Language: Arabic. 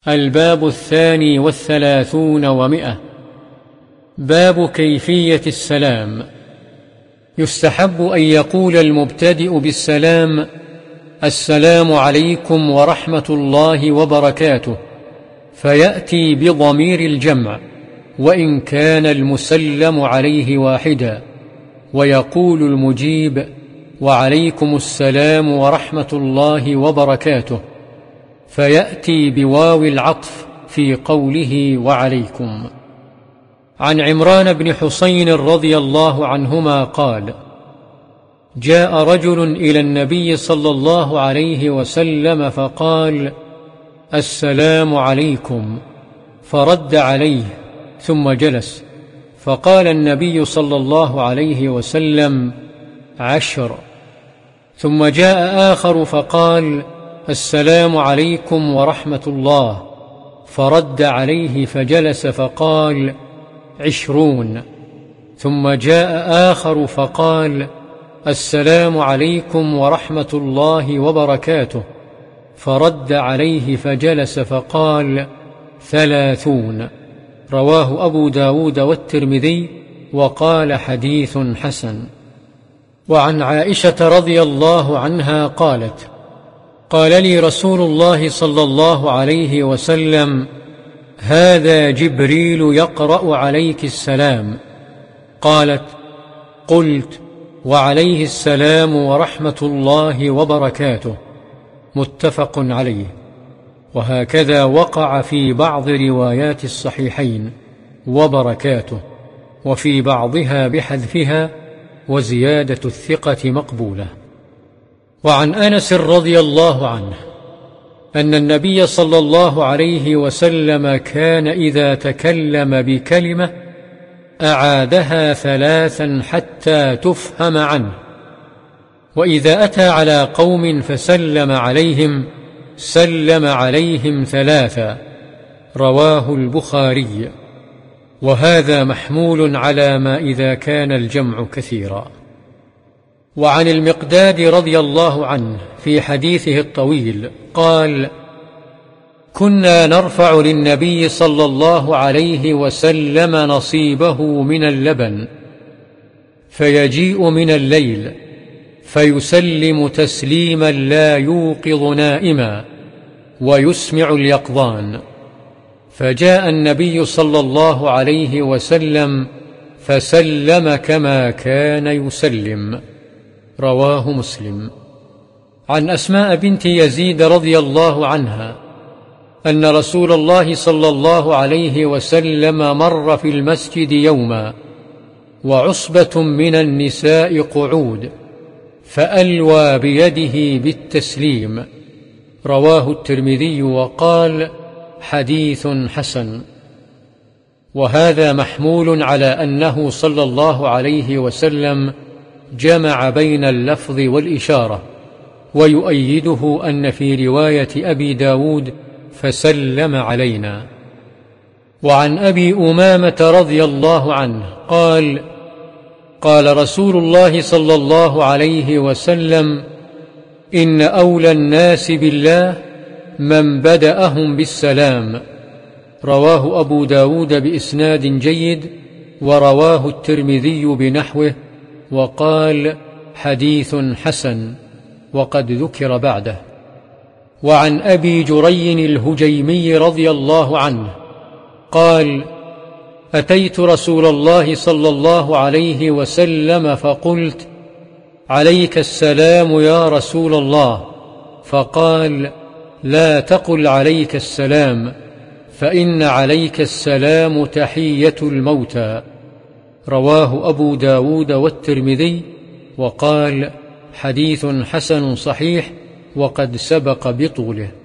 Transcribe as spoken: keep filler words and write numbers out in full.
الباب الثاني والثلاثون ومئة. باب كيفية السلام. يستحب أن يقول المبتدئ بالسلام: السلام عليكم ورحمة الله وبركاته، فيأتي بضمير الجمع وإن كان المسلم عليه واحدا، ويقول المجيب: وعليكم السلام ورحمة الله وبركاته، فيأتي بواو العطف في قوله وعليكم. عن عمران بن حسين رضي الله عنهما قال: جاء رجل إلى النبي صلى الله عليه وسلم فقال: السلام عليكم، فرد عليه ثم جلس، فقال النبي صلى الله عليه وسلم: عشر. ثم جاء آخر فقال: السلام عليكم ورحمة الله، فرد عليه فجلس فقال: عشرون. ثم جاء آخر فقال: السلام عليكم ورحمة الله وبركاته، فرد عليه فجلس فقال: ثلاثون. رواه أبو داود والترمذي وقال: حديث حسن. وعن عائشة رضي الله عنها قالت: قال لي رسول الله صلى الله عليه وسلم: هذا جبريل يقرأ عليك السلام. قالت: قلت: وعليه السلام ورحمة الله وبركاته. متفق عليه. وهكذا وقع في بعض روايات الصحيحين وبركاته، وفي بعضها بحذفها، وزيادة الثقة مقبولة. وعن أنس رضي الله عنه أن النبي صلى الله عليه وسلم كان إذا تكلم بكلمة أعادها ثلاثا حتى تفهم عنه، وإذا أتى على قوم فسلم عليهم سلم عليهم ثلاثا. رواه البخاري. وهذا محمول على ما إذا كان الجمع كثيرا. وعن المقداد رضي الله عنه في حديثه الطويل قال: كنا نرفع للنبي صلى الله عليه وسلم نصيبه من اللبن، فيجيء من الليل فيسلم تسليما لا يوقظ نائما ويسمع اليقظان، فجاء النبي صلى الله عليه وسلم فسلم كما كان يسلم. رواه مسلم. عن أسماء بنت يزيد رضي الله عنها أن رسول الله صلى الله عليه وسلم مر في المسجد يوما وعصبة من النساء قعود، فألوى بيده بالتسليم. رواه الترمذي وقال: حديث حسن. وهذا محمول على أنه صلى الله عليه وسلم جمع بين اللفظ والإشارة، ويؤيده أن في رواية أبي داود فسلم علينا. وعن أبي أمامة رضي الله عنه قال: قال رسول الله صلى الله عليه وسلم: إن أولى الناس بالله من بدأهم بالسلام. رواه أبو داود بإسناد جيد، ورواه الترمذي بنحوه وقال: حديث حسن، وقد ذكر بعده. وعن أبي جري الهجيمي رضي الله عنه قال: أتيت رسول الله صلى الله عليه وسلم فقلت: عليك السلام يا رسول الله، فقال: لا تقل عليك السلام، فإن عليك السلام تحية الموتى. رواه أبو داود والترمذي وقال: حديث حسن صحيح، وقد سبق بطوله.